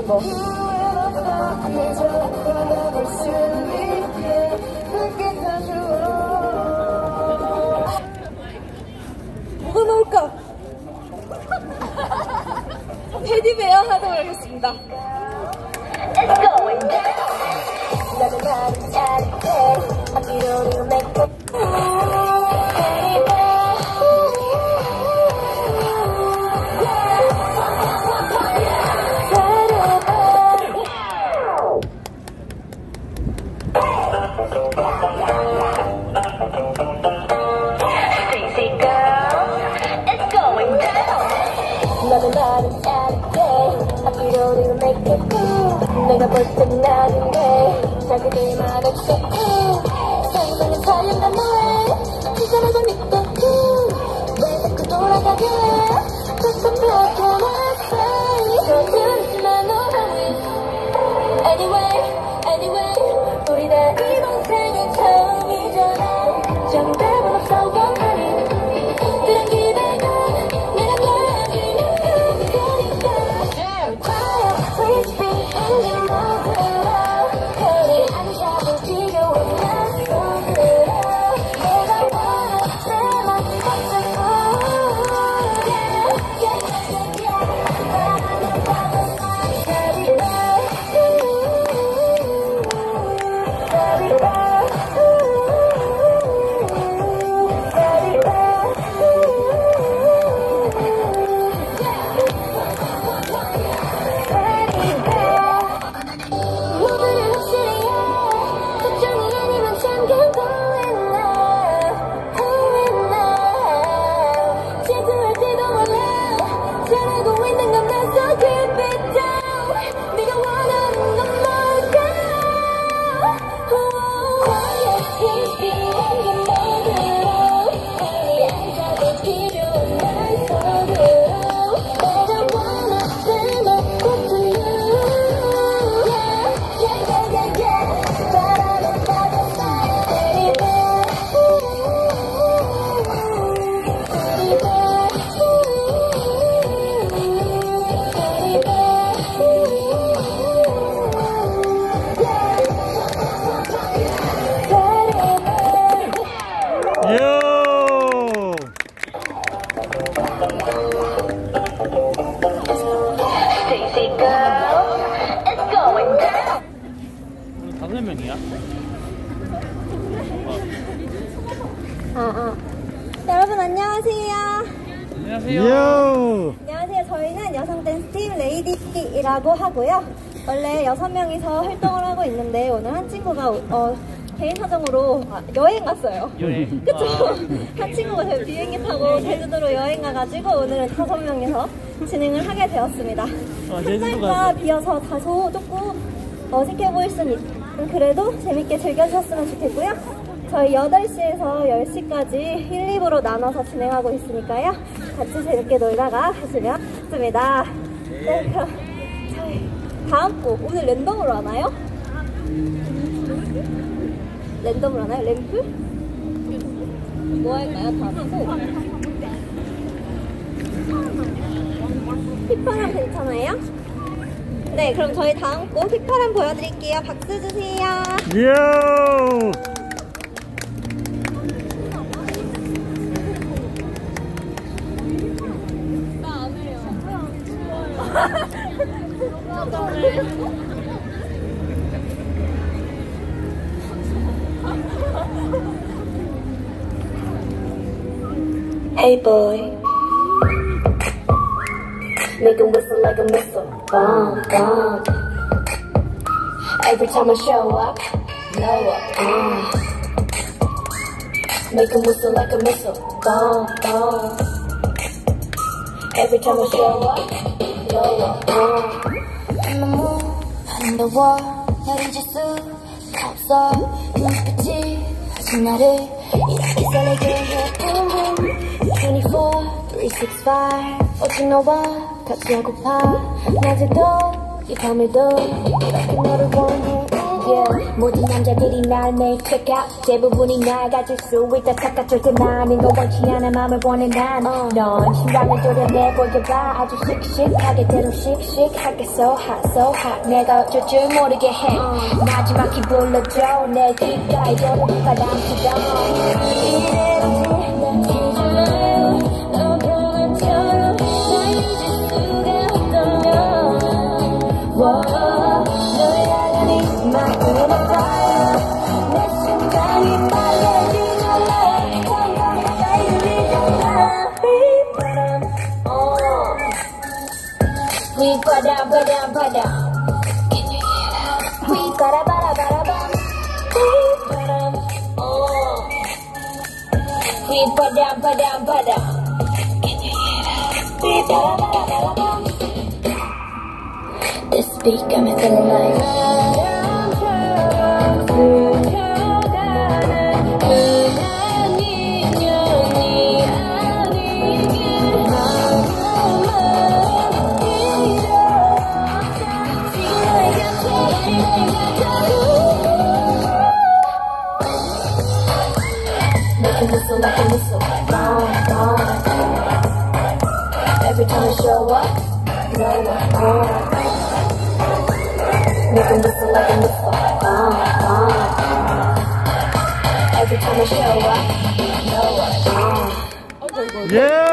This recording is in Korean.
예쁜 거. 뭐가 나올까? 테디베어 하도록 하겠습니다. 내가 볼 땐 나는데 자기들만 없어 상상은 살려난 너의 그 사람을 믿고 왜 자꾸 돌아가게 답답하게 나 서두르지만 너랑 Anyway 우리 다 이번 생은 처음이잖아 정답은 없어 원하는 그런 기대가 내가 가지는 거니까 과연 Please be in your mind 그리 안 잡을 필요 없나 손들어 내가 원하는 내맘 걷자고 여러분 안녕하세요. 안녕하세요. 안녕하세요. 저희는 여성 댄스팀 레이디이라고 하고요. 원래 6명이서 활동을 하고 있는데 오늘 한 친구가 개인 사정으로 여행 갔어요. 여행. 그쵸? 한 친구가 저희 비행기 타고 제주도로 여행 가가지고 오늘은 5명이서 진행을 하게 되었습니다. 현장과 비어서 다소 조금 어색해 보일 수는 있지만 그래도 재밌게 즐겨주셨으면 좋겠고요. 저희 8시에서 10시까지 1, 2부로 나눠서 진행하고 있으니까요. 같이 재밌게 놀다가 가시면 좋습니다. 네, 그럼 저희 다음 곡 오늘 랜덤으로 하나요? 랜덤으로 하나요? 램프? 뭐 할까요? 다음 곡? 휘파람 괜찮아요? 네, 그럼 저희 다음 곡 휘파람 보여드릴게요. 박수 주세요. 요! Hey boy, make a whistle like a missile, bomb, bomb. Every time I show up, blow up, make a whistle like a missile, bomb, bomb. Every time I show up, blow up, On the moon, on the wall, 내린 지수 없어. 눈빛이 아직 나를 이렇게 설레게 해. 24, 365 오직 너와 같이 하고파 낮에도 이 밤에도 이렇게 너를 원해. Yeah. 모든 남자들이 날 매일 check out 대부분이 날 가질 수 있다 착각 절대 나는 거 원치 않아 맘을 원해 난 넌 심장을 도려내 보여봐 아주 씩씩하게 대로 씩씩하게 so hot 내가 어쩔 줄 모르게 해 마지막히 불러줘 내 귓가에 도는 바람처럼 이래도 난 잊을래요 너 변한처럼 날 잊을 수가 없다면 너를 향한 이 마음은 fire 내 심장이 빨라지잖아 점점 가까이 들리잖아 휘바람 바람 바람 휘바라바라바라밤 휘바람 휘바람 바람 바람 휘바라바라바라밤 This beat got me feeling like like a missile, every time I show up, make a missile like a missile, every time I show up, Yeah!